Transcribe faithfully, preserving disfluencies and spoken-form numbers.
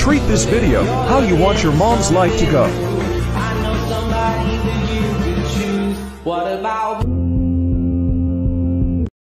treat this video how you want your mom's life to go. I know somebody that you could choose. What about